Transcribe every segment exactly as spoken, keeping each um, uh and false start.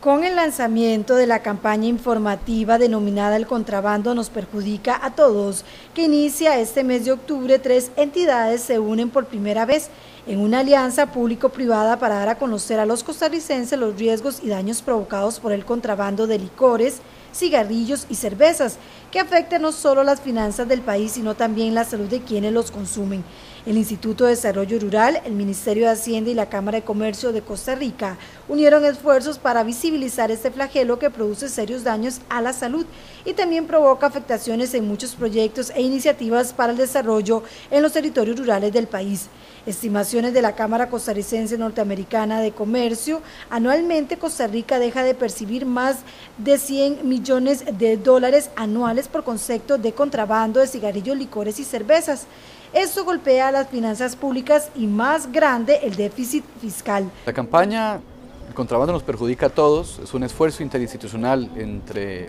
Con el lanzamiento de la campaña informativa denominada El contrabando nos perjudica a todos, que inicia este mes de octubre, tres entidades se unen por primera vez en una alianza público-privada para dar a conocer a los costarricenses los riesgos y daños provocados por el contrabando de licores, cigarrillos y cervezas, que afecta no solo las finanzas del país, sino también la salud de quienes los consumen. El Instituto de Desarrollo Rural, el Ministerio de Hacienda y la Cámara de Comercio de Costa Rica unieron esfuerzos para visibilizar este flagelo que produce serios daños a la salud y también provoca afectaciones en muchos proyectos e iniciativas para el desarrollo en los territorios rurales del país. Estimaciones de la Cámara Costarricense Norteamericana de Comercio: anualmente Costa Rica deja de percibir más de cien millones de dólares anuales por concepto de contrabando de cigarrillos, licores y cervezas. Esto golpea a las finanzas públicas y, más grande, el déficit fiscal. La campaña El contrabando nos perjudica a todos es un esfuerzo interinstitucional entre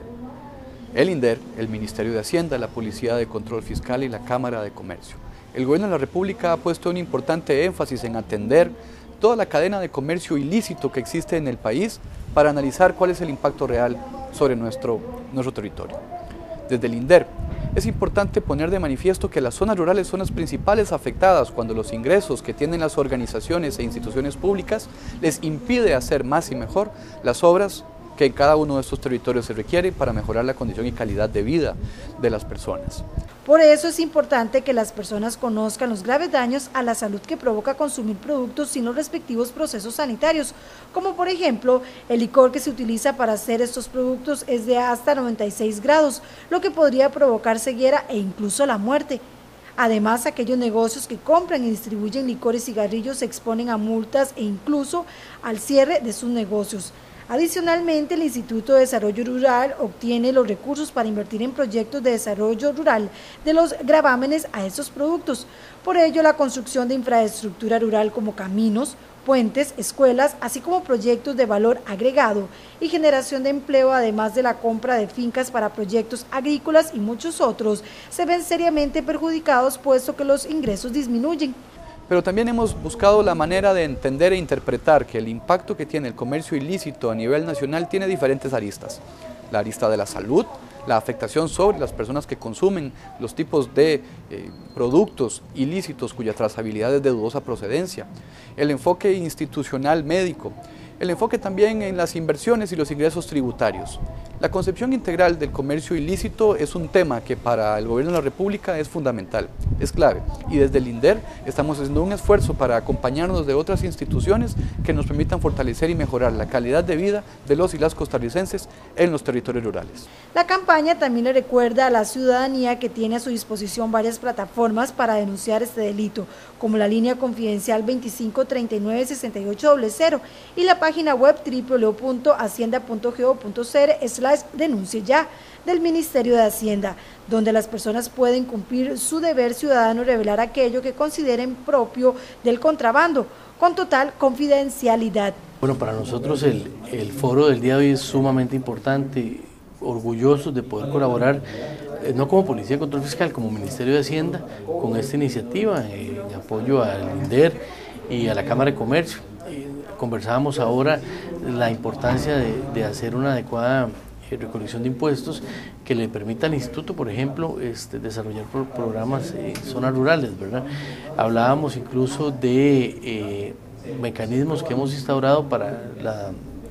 el INDER, el Ministerio de Hacienda, la Policía de Control Fiscal y la Cámara de Comercio. El Gobierno de la República ha puesto un importante énfasis en atender toda la cadena de comercio ilícito que existe en el país para analizar cuál es el impacto real sobre nuestro, nuestro territorio. Desde el INDER, es importante poner de manifiesto que las zonas rurales son las principales afectadas cuando los ingresos que tienen las organizaciones e instituciones públicas les impide hacer más y mejor las obras que en cada uno de estos territorios se requiere para mejorar la condición y calidad de vida de las personas. Por eso es importante que las personas conozcan los graves daños a la salud que provoca consumir productos sin los respectivos procesos sanitarios, como por ejemplo el licor que se utiliza para hacer estos productos es de hasta noventa y seis grados, lo que podría provocar ceguera e incluso la muerte. Además, aquellos negocios que compran y distribuyen licores y cigarrillos se exponen a multas e incluso al cierre de sus negocios. Adicionalmente, el Instituto de Desarrollo Rural obtiene los recursos para invertir en proyectos de desarrollo rural de los gravámenes a estos productos. Por ello, la construcción de infraestructura rural como caminos, puentes, escuelas, así como proyectos de valor agregado y generación de empleo, además de la compra de fincas para proyectos agrícolas y muchos otros, se ven seriamente perjudicados puesto que los ingresos disminuyen. Pero también hemos buscado la manera de entender e interpretar que el impacto que tiene el comercio ilícito a nivel nacional tiene diferentes aristas. La arista de la salud, la afectación sobre las personas que consumen los tipos de eh, productos ilícitos cuya trazabilidad es de dudosa procedencia, el enfoque institucional médico, el enfoque también en las inversiones y los ingresos tributarios. La concepción integral del comercio ilícito es un tema que para el Gobierno de la República es fundamental, es clave, y desde el INDER estamos haciendo un esfuerzo para acompañarnos de otras instituciones que nos permitan fortalecer y mejorar la calidad de vida de los y las costarricenses en los territorios rurales. La campaña también le recuerda a la ciudadanía que tiene a su disposición varias plataformas para denunciar este delito, como la línea confidencial veinticinco treinta y nueve sesenta y ocho cero y la página web doble u doble u doble u punto hacienda punto go punto cr slash denuncie ya del Ministerio de Hacienda, donde las personas pueden cumplir su deber ciudadano y revelar aquello que consideren propio del contrabando, con total confidencialidad. Bueno, para nosotros el, el foro del día de hoy es sumamente importante, orgullosos de poder colaborar, eh, no como Policía de Control Fiscal, como Ministerio de Hacienda, con esta iniciativa eh, en apoyo al INDER y a la Cámara de Comercio. Eh, conversábamos ahora la importancia de, de hacer una adecuada eh, recolección de impuestos que le permita al Instituto, por ejemplo, este, desarrollar pro programas en zonas rurales, ¿verdad? Hablábamos incluso de eh, mecanismos que hemos instaurado para la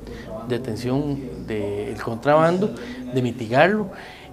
detención del contrabando, de mitigarlo,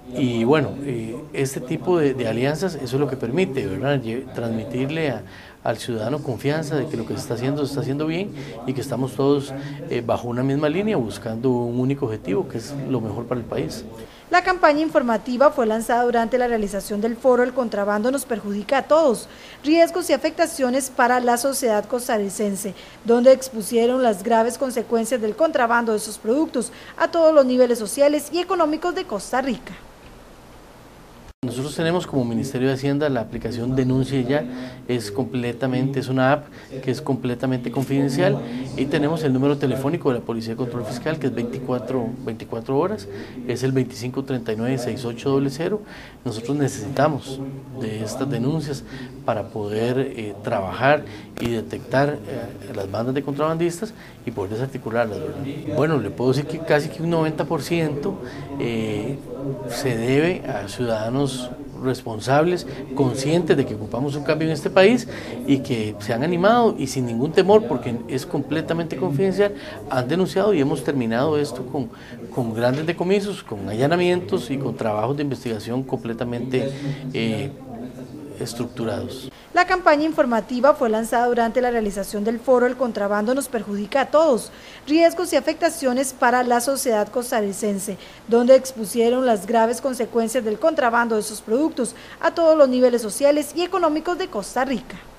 y bueno, eh, este tipo de, de alianzas, eso es lo que permite, ¿verdad?, transmitirle a, al ciudadano confianza de que lo que se está haciendo se está haciendo bien y que estamos todos eh, bajo una misma línea buscando un único objetivo, que es lo mejor para el país. La campaña informativa fue lanzada durante la realización del foro El contrabando nos perjudica a todos, riesgos y afectaciones para la sociedad costarricense, donde expusieron las graves consecuencias del contrabando de esos productos a todos los niveles sociales y económicos de Costa Rica. Nosotros tenemos como Ministerio de Hacienda la aplicación Denuncie Ya, es completamente, es una app que es completamente confidencial, y tenemos el número telefónico de la Policía de Control Fiscal que es veinticuatro horas, es el veinticinco treinta y nueve sesenta y ocho cero cero. Nosotros necesitamos de estas denuncias para poder eh, trabajar y detectar eh, las bandas de contrabandistas y poder desarticularlas, ¿verdad? Bueno, le puedo decir que casi que un noventa por ciento eh, se debe a ciudadanos responsables, conscientes de que ocupamos un cambio en este país y que se han animado y sin ningún temor, porque es completamente confidencial, han denunciado, y hemos terminado esto con, con grandes decomisos, con allanamientos y con trabajos de investigación completamente eh, estructurados. La campaña informativa fue lanzada durante la realización del foro El contrabando nos perjudica a todos, riesgos y afectaciones para la sociedad costarricense, donde expusieron las graves consecuencias del contrabando de sus productos a todos los niveles sociales y económicos de Costa Rica.